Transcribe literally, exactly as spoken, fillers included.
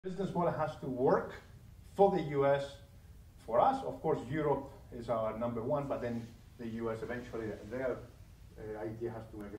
Business model has to work for the U S, for us. Of course, Europe is our number one, but then the U S eventually, their uh, idea has to work.